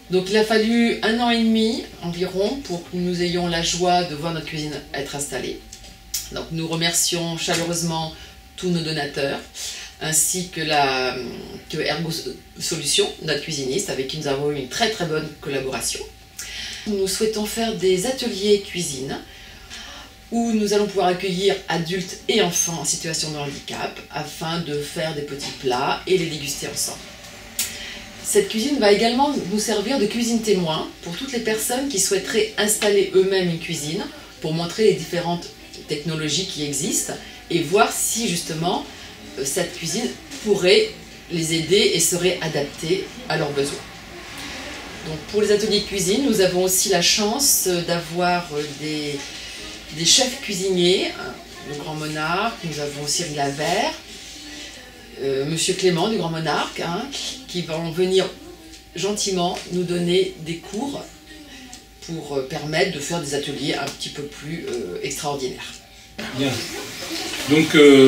Donc il a fallu 1 an et demi environ pour que nous ayons la joie de voir notre cuisine être installée. Donc nous remercions chaleureusement tous nos donateurs, ainsi que Ergo Solutions, notre cuisiniste, avec qui nous avons eu une très bonne collaboration. Nous souhaitons faire des ateliers cuisine, où nous allons pouvoir accueillir adultes et enfants en situation de handicap, afin de faire des petits plats et les déguster ensemble. Cette cuisine va également nous servir de cuisine témoin pour toutes les personnes qui souhaiteraient installer eux-mêmes une cuisine, pour montrer les différentes technologies qui existent et voir si justement cette cuisine pourrait les aider et serait adaptée à leurs besoins. Donc pour les ateliers cuisine, nous avons aussi la chance d'avoir des chefs cuisiniers, le Grand Monarque, nous avons Cyril Lavert, Monsieur Clément du Grand Monarque, qui vont venir gentiment nous donner des cours pour permettre de faire des ateliers un petit peu plus extraordinaires. Bien. Donc,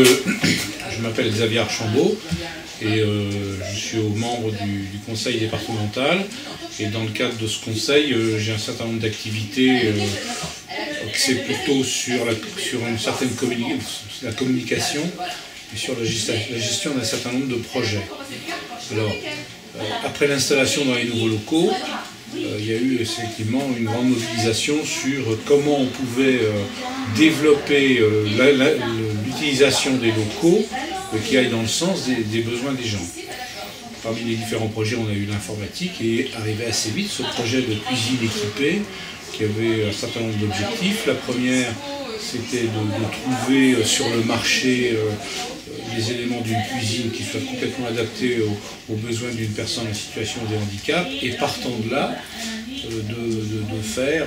je m'appelle Xavier Archambault et je suis membre du conseil départemental. Et dans le cadre de ce conseil, j'ai un certain nombre d'activités axées plutôt sur une certaine communication et sur la gestion d'un certain nombre de projets. Alors, après l'installation dans les nouveaux locaux, il y a eu effectivement une grande mobilisation sur comment on pouvait développer l'utilisation des locaux qui aille dans le sens des besoins des gens. Parmi les différents projets, on a eu l'informatique et arrivé assez vite ce projet de cuisine équipée qui avait un certain nombre d'objectifs. La première, c'était de trouver sur le marché les éléments d'une cuisine qui soient complètement adaptés aux besoins d'une personne en situation de handicap et partant de là, de faire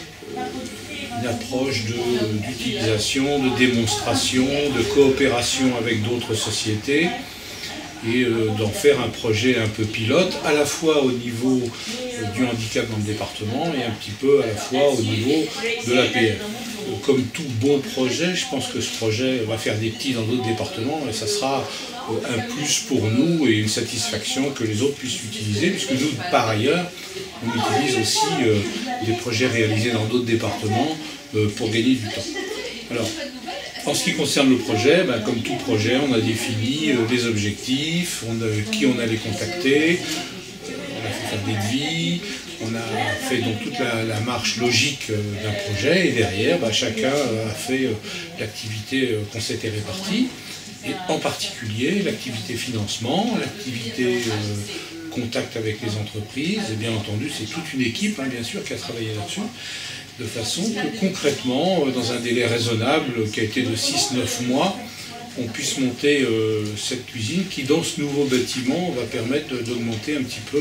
une approche d'utilisation, de démonstration, de coopération avec d'autres sociétés et d'en faire un projet un peu pilote, à la fois au niveau du handicap dans le département et un petit peu à la fois au niveau de l'APF. Comme tout bon projet, je pense que ce projet va faire des petits dans d'autres départements et ça sera un plus pour nous et une satisfaction que les autres puissent utiliser, puisque nous, par ailleurs, on utilise aussi des projets réalisés dans d'autres départements pour gagner du temps. Alors, en ce qui concerne le projet, comme tout projet, on a défini les objectifs, qui on allait contacter, on a fait faire des devis, on a fait donc toute la marche logique d'un projet et derrière, chacun a fait l'activité qu'on s'était répartie, et en particulier l'activité financement, l'activité contact avec les entreprises, et bien entendu c'est toute une équipe bien sûr qui a travaillé là-dessus, de façon que concrètement, dans un délai raisonnable qui a été de 6-9 mois, on puisse monter cette cuisine qui, dans ce nouveau bâtiment, va permettre d'augmenter un petit peu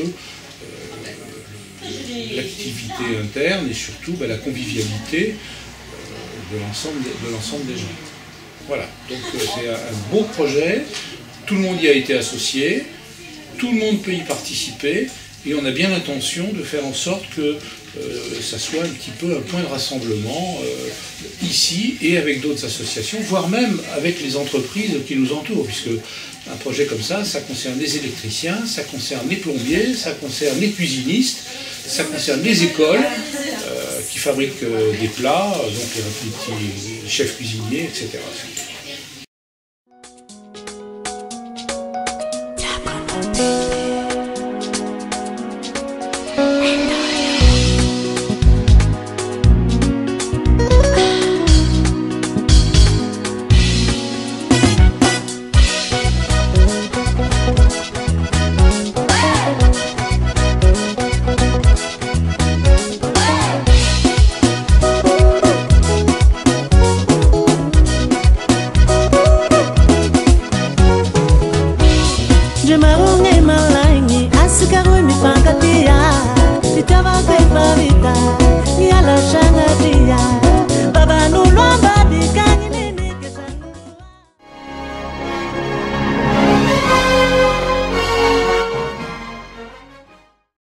l'activité interne et surtout la convivialité de l'ensemble des gens. Voilà, donc c'est un beau projet, tout le monde y a été associé, tout le monde peut y participer et on a bien l'intention de faire en sorte que ça soit un petit peu un point de rassemblement ici et avec d'autres associations, voire même avec les entreprises qui nous entourent, puisque un projet comme ça, ça concerne les électriciens, ça concerne les plombiers, ça concerne les cuisinistes, ça concerne les écoles qui fabriquent des plats, donc les petits chefs cuisiniers, etc.